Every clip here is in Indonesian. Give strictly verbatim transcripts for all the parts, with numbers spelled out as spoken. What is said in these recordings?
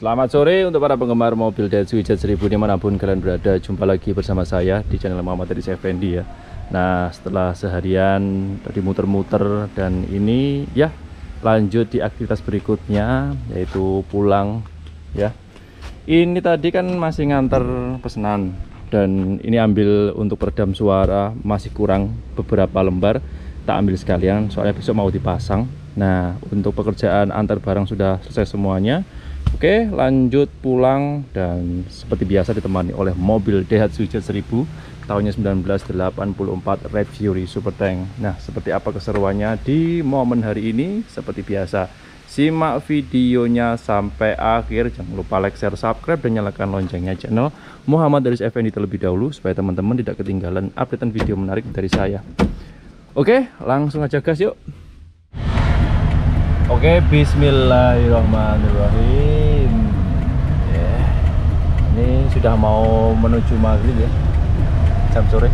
Selamat sore untuk para penggemar mobil Daihatsu I J seribu dimanapun kalian berada. Jumpa lagi bersama saya di channel Muhammad Haris Effendi ya. Nah, setelah seharian tadi muter-muter dan ini ya lanjut di aktivitas berikutnya, yaitu pulang ya. Ini tadi kan masih nganter pesanan dan ini ambil untuk peredam suara, masih kurang beberapa lembar, tak ambil sekalian soalnya besok mau dipasang. Nah, untuk pekerjaan antar barang sudah selesai semuanya. Oke, lanjut pulang dan seperti biasa ditemani oleh mobil Daihatsu I J seribu tahunnya seribu sembilan ratus delapan puluh empat Red Fury Super Tank. Nah, seperti apa keseruannya di momen hari ini? Seperti biasa, simak videonya sampai akhir. Jangan lupa like, share, subscribe, dan nyalakan loncengnya channel Muhammad Haris Effendi terlebih dahulu supaya teman-teman tidak ketinggalan updatean video menarik dari saya. Oke, langsung aja gas yuk. Oke, bismillahirrahmanirrahim. Yeah. Ini sudah mau menuju maghrib ya, jam sore.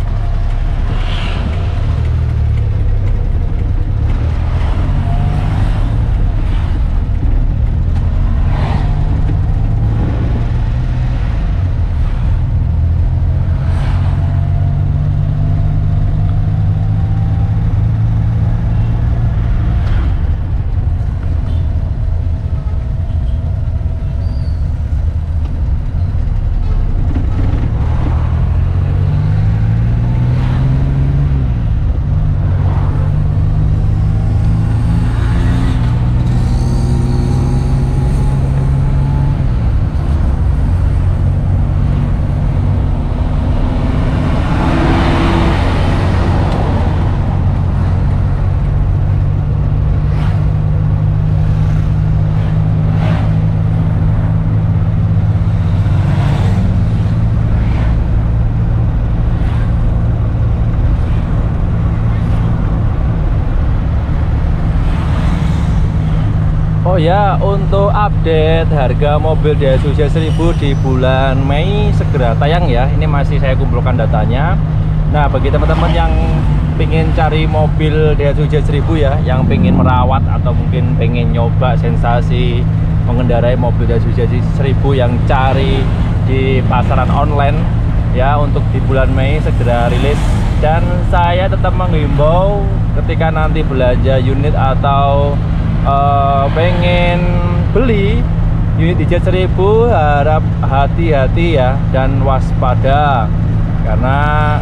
Oh ya, untuk update harga mobil Daihatsu I J seribu di bulan Mei segera tayang ya. Ini masih saya kumpulkan datanya. Nah, bagi teman-teman yang pengen cari mobil Daihatsu I J seribu ya, yang pengen merawat atau mungkin pengen nyoba sensasi mengendarai mobil Daihatsu I J seribu yang cari di pasaran online ya, untuk di bulan Mei segera rilis. Dan saya tetap menghimbau ketika nanti belanja unit atau Uh, pengen beli unit I J seribu, harap hati-hati ya dan waspada, karena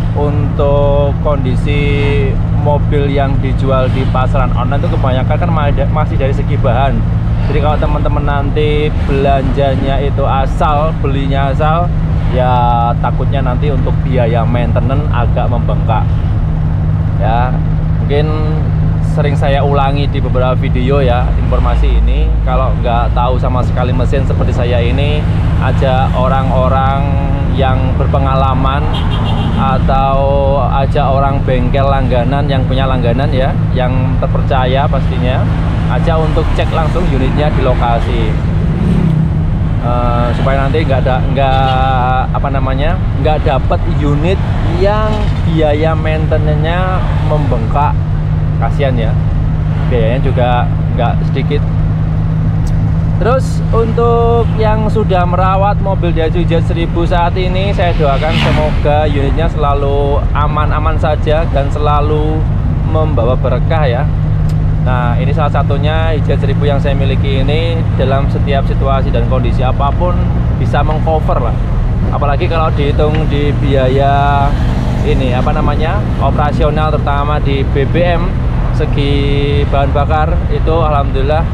untuk kondisi mobil yang dijual di pasaran online itu kebanyakan kan masih dari segi bahan. Jadi kalau teman-teman nanti belanjanya itu asal, belinya asal, ya takutnya nanti untuk biaya maintenance agak membengkak ya. Mungkin sering saya ulangi di beberapa video ya informasi ini. Kalau nggak tahu sama sekali mesin seperti saya ini, aja orang-orang yang berpengalaman atau aja orang bengkel langganan yang punya langganan ya, yang terpercaya pastinya, aja untuk cek langsung unitnya di lokasi, uh, supaya nanti nggak ada nggak apa namanya nggak dapat unit yang biaya maintenance-nya membengkak. Kasihan ya, biayanya juga nggak sedikit. Terus untuk yang sudah merawat mobil Daihatsu I J seribu saat ini, saya doakan semoga unitnya selalu aman-aman saja dan selalu membawa berkah ya. Nah, ini salah satunya I J seribu yang saya miliki ini, dalam setiap situasi dan kondisi apapun bisa mengcover lah. Apalagi kalau dihitung di biaya ini apa namanya operasional, terutama di B B M, segi bahan bakar itu alhamdulillah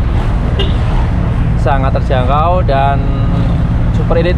sangat terjangkau dan super irit.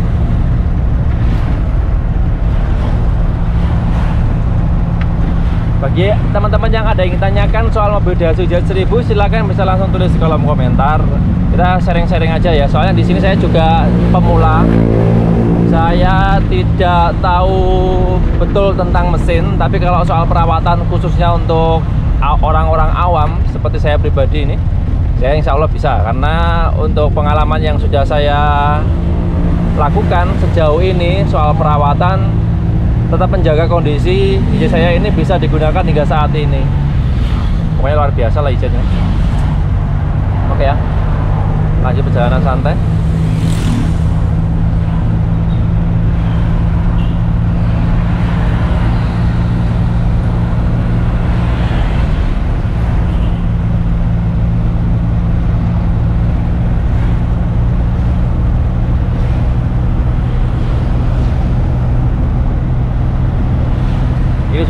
Bagi teman-teman yang ada yang tanyakan soal mobil Daihatsu I J seribu, silahkan bisa langsung tulis di kolom komentar. Kita sharing-sharing aja ya, soalnya di sini saya juga pemula. Saya tidak tahu betul tentang mesin, tapi kalau soal perawatan khususnya untuk orang-orang awam seperti saya pribadi ini, saya insya Allah bisa, karena untuk pengalaman yang sudah saya lakukan sejauh ini soal perawatan, tetap menjaga kondisi I J saya ini bisa digunakan hingga saat ini. Pokoknya luar biasa lah I J-nya. Oke ya, lanjut perjalanan santai.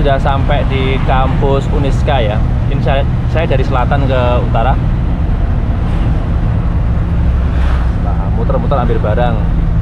sudah sampai di kampus Uniska ya. Ini saya, saya dari selatan ke utara. Nah, muter-muter ambil barang.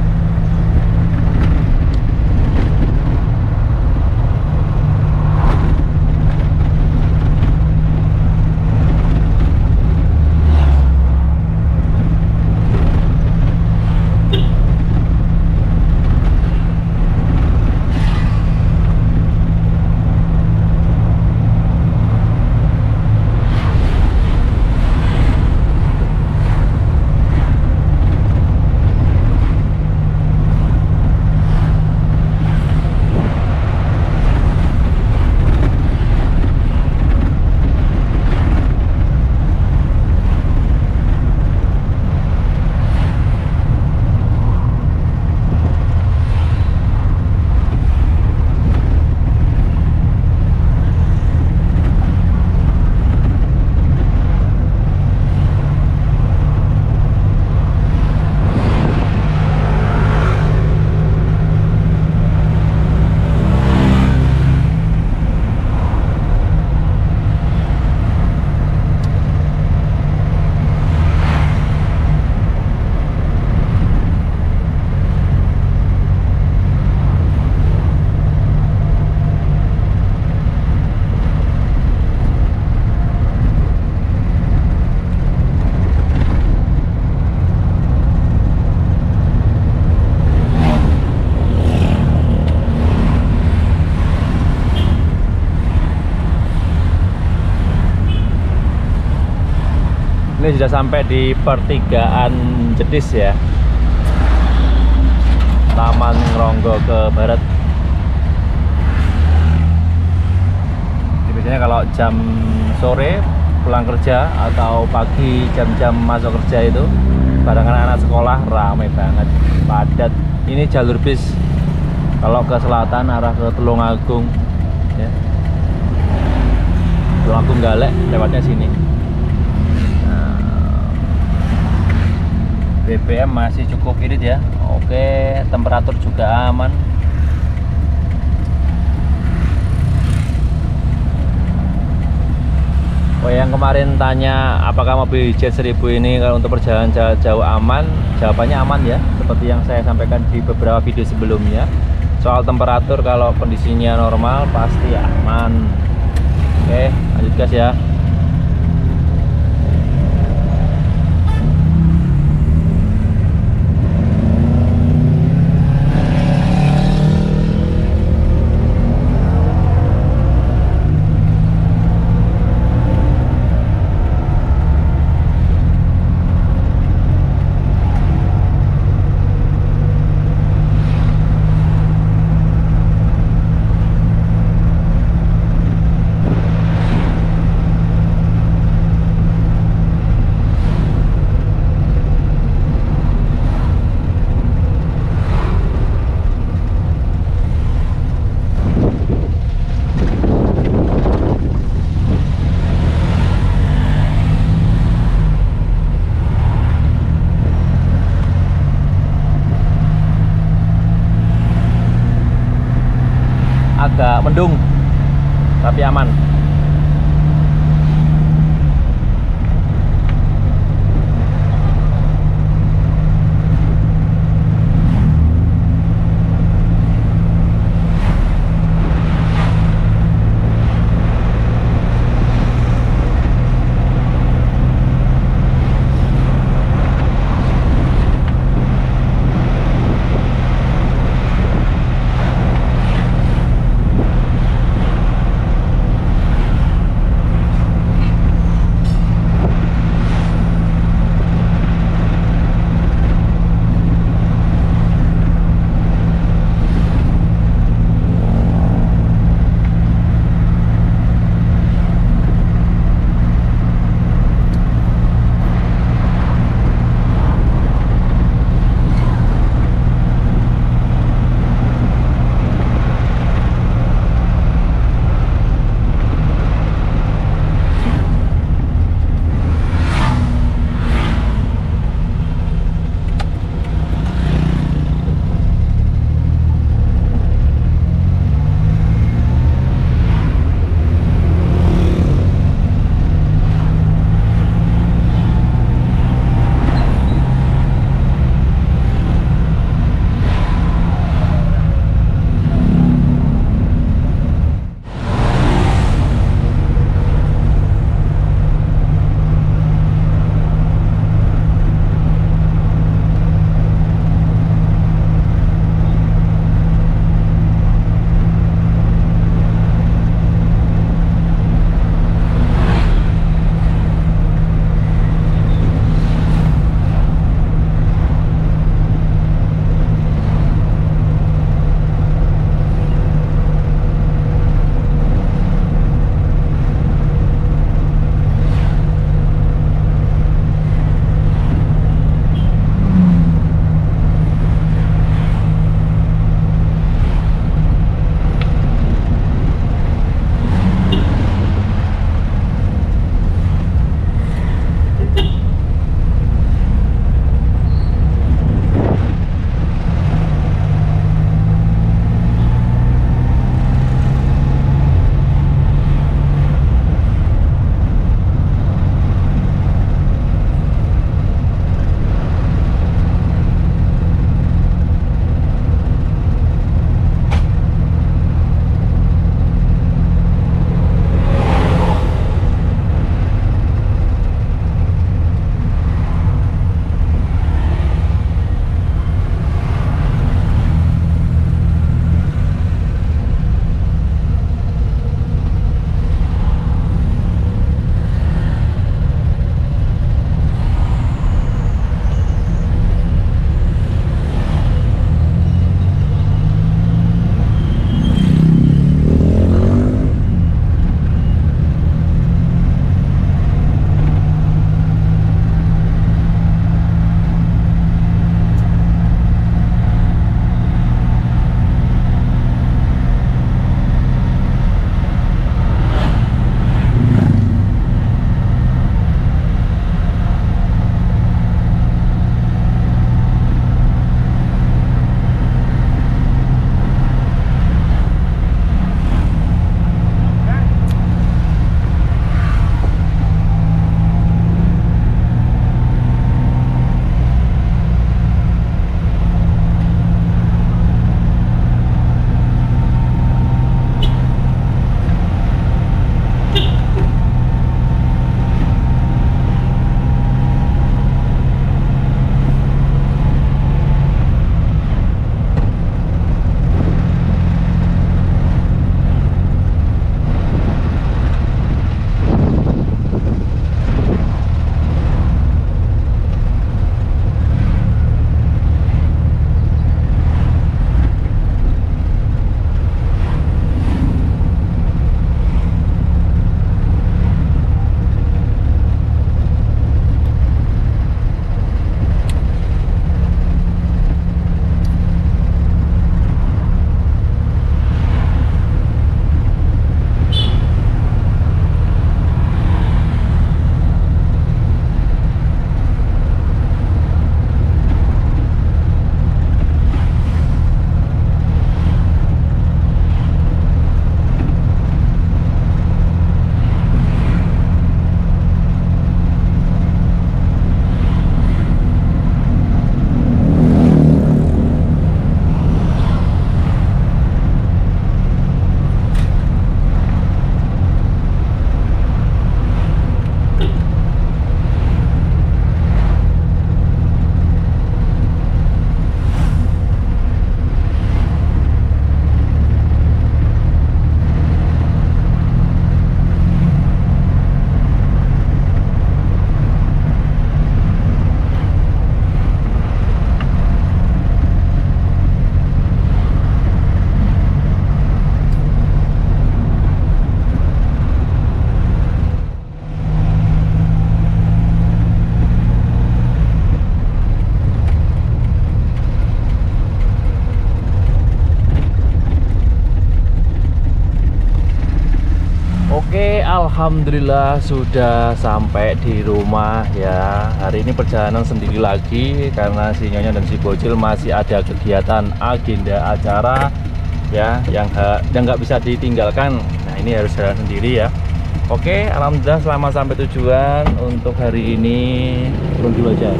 Ini sudah sampai di pertigaan Jedis ya, Taman Ngronggo ke barat. Jadi biasanya kalau jam sore pulang kerja atau pagi jam-jam masuk kerja itu bareng anak-anak sekolah ramai banget, padat. Ini jalur bis kalau ke selatan arah ke Tulungagung ya. Tulungagung Galek lewatnya sini. B B M masih cukup irit ya. Oke, temperatur juga aman. Oh, yang kemarin tanya apakah mobil Jet seribu ini kalau untuk perjalanan jauh aman, jawabannya aman ya, seperti yang saya sampaikan di beberapa video sebelumnya. Soal temperatur kalau kondisinya normal pasti aman. Oke, lanjut gas ya. Agak mendung tapi aman. Oke, alhamdulillah sudah sampai di rumah ya. Hari ini perjalanan sendiri lagi karena si Nyonya dan si Bocil masih ada kegiatan agenda acara ya yang yang nggak bisa ditinggalkan. Nah, ini harus jalan sendiri ya. Oke, alhamdulillah selamat sampai tujuan untuk hari ini. Turun dulu aja.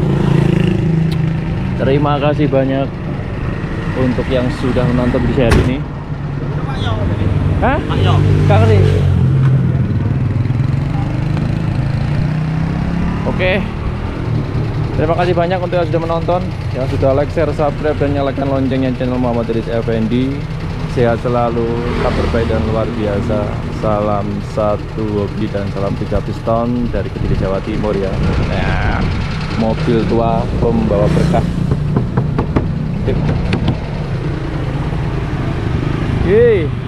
Terima kasih banyak untuk yang sudah menonton video saya ini. Hah? Kak Rin. Oke, terima kasih banyak untuk yang sudah menonton, yang sudah like, share, subscribe, dan nyalakan loncengnya channel Muhammad Idris Effendi. Sehat selalu, kabar baik dan luar biasa. Salam satu hobi dan salam tiga piston dari Kediri, Jawa Timur ya. Nah, mobil tua pembawa berkah. Yeay.